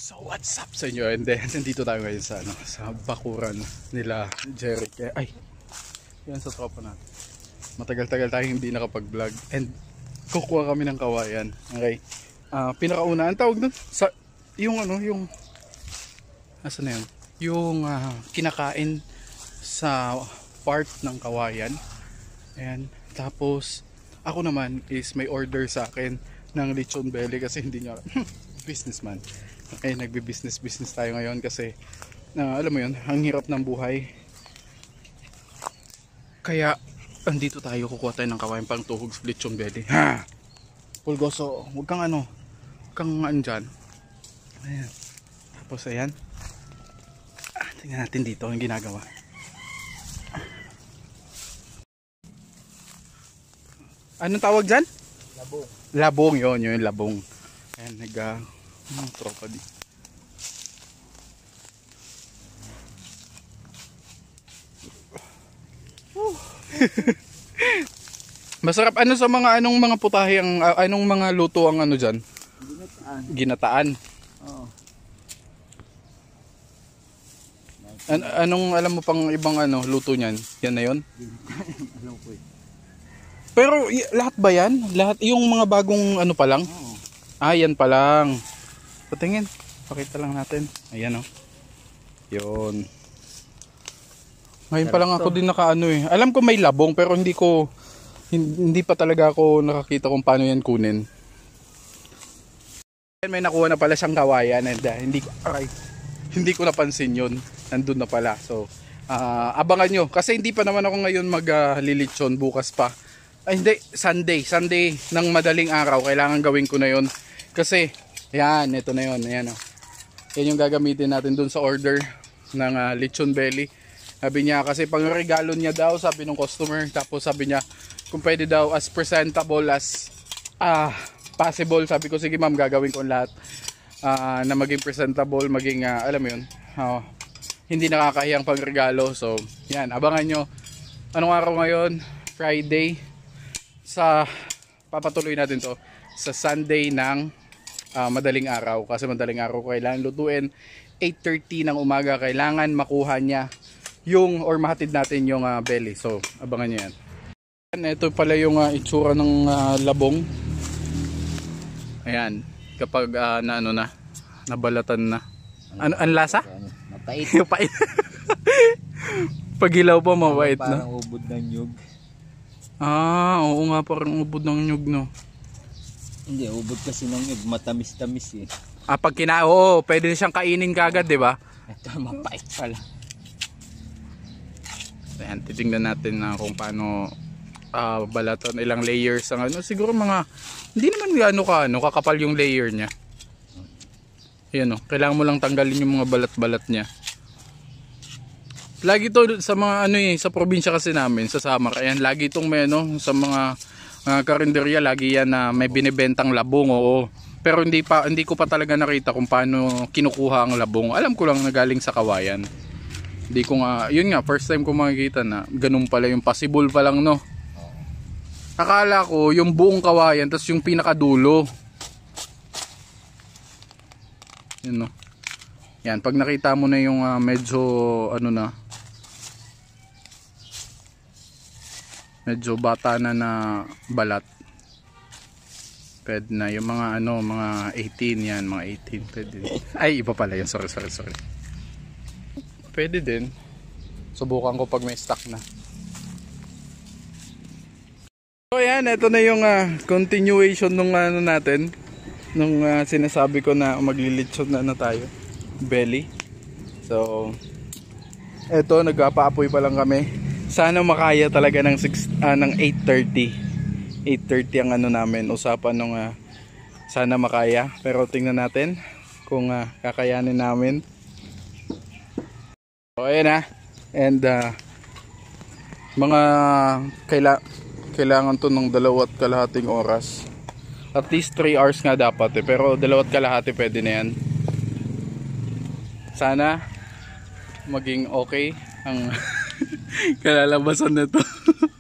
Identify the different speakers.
Speaker 1: So what's up sa inyo? And then nandito tayo ngayon sa sa bakuran nila Jeric. Ay, yan sa tropa natin. Matagal-tagal tayo hindi nakapag-vlog and kukuha kami ng kawayan. Okay. Pinakauna ang tawag doon sa yung yung asa na yun? Yung kinakain sa part ng kawayan. And tapos ako naman is may order sa akin ng lechon belly kasi hindi niya businessman. Okay, nagbi-business tayo ngayon kasi alam mo yun, ang hirap ng buhay. Kaya andito tayo, kukuha tayo ng kawayan pang tuhog sa lechon belly. Ha! Pulgoso, huwag kang andyan. Ayan. Tapos ayan. Tingnan natin dito ang ginagawa. Anong tawag dyan?
Speaker 2: Labong.
Speaker 1: Labong, yun yung labong. Ayan, tropa di. Masarap ano sa mga mga putahe ang anong mga luto ang diyan? Ginataan.
Speaker 2: Oo.
Speaker 1: Anong alam mo pang ibang luto niyan? Yan na 'yon?
Speaker 2: Alam ko eh.
Speaker 1: Pero lahat ba yan? Lahat yung mga bagong pa lang?
Speaker 2: Oo.
Speaker 1: Yan pa lang. Patingin. Pakita lang natin. Ayan Yun. Ngayon pa lang ako din Alam ko may labong pero hindi pa talaga ako nakakita kung paano yan kunin. May nakuha na pala siyang kawayan and hindi ko napansin yun. Nandun na pala. So, abangan nyo. Kasi hindi pa naman ako ngayon maglilitsyon. Bukas pa. Ay hindi, Sunday ng madaling araw. Kailangan gawin ko na yun. Kasi, yan, ito na yun. Ayan yan yung gagamitin natin dun sa order ng lechon belly. Sabi niya, kasi pang regalo niya daw, sabi ng customer. Tapos sabi niya, kung pwede daw as presentable as possible. Sabi ko, sige ma'am, gagawin ko lahat na maging presentable, maging, alam mo yun, hindi nakakahiyang pang regalo. So, yan, abangan nyo. Anong araw ngayon? Friday. Papatuloy natin to sa Sunday ng madaling araw. Kasi madaling araw kailangan lutuin. 8:30 ng umaga kailangan makuha niya or mahatid natin yung belly. So, abangan nyo yan. Ito pala yung itsura ng labong. Ayan. Kapag nabalatan na. Ang lasa?
Speaker 2: Mapait.
Speaker 1: Mapait. Pag hilaw pa, mapait na.
Speaker 2: Parang ubod ng nyug.
Speaker 1: Oo nga, parang ubod ng nyug, no?
Speaker 2: Hindi, ubod kasi ng nyug. Matamis-tamis eh.
Speaker 1: Pag pwede siyang kainin kagad, di ba?
Speaker 2: Ito, mapait pala.
Speaker 1: Ayan, titingnan natin kung paano balatan, ilang layers ang siguro hindi naman kakapal yung layer niya. Ayan kailangan mo lang tanggalin yung mga balat-balat niya. Lagi to sa mga sa probinsya kasi namin sa Samar. Ayan, lagi itong may sa mga karinderya, lagi yan na may binibentang labong. Oo. Pero hindi ko pa talaga nakita kung paano kinukuha ang labong. Alam ko lang na galing sa kawayan. Hindi ko yun nga, first time ko makikita na ganun pala yung possible pa lang, no. Akala ko yung buong kawayan tapos yung pinakadulo. Yun, no. Yan, pag nakita mo na yung medyo medyo bata na balat. Pwede na yung mga mga 18 yan, mga 18 pwede. Ay, iba pala yun. Sorry. Pwede din. Subukan ko pag may stock na. So yan, ito na yung continuation nung natin. Nung sinasabi ko na maglilitsyon na tayo. Belly. So, eto, nagpapaapoy pa lang kami. Sana makaya talaga ng 8:30. 8:30 ang namin. Usapan nung sana makaya. Pero tingnan natin kung kakayanin namin. So ayan and mga kailangan to ng 2.5 oras. At least 3 hours nga dapat pero 2.5 pwede na yan. Sana maging okay ang kalalabasan nito.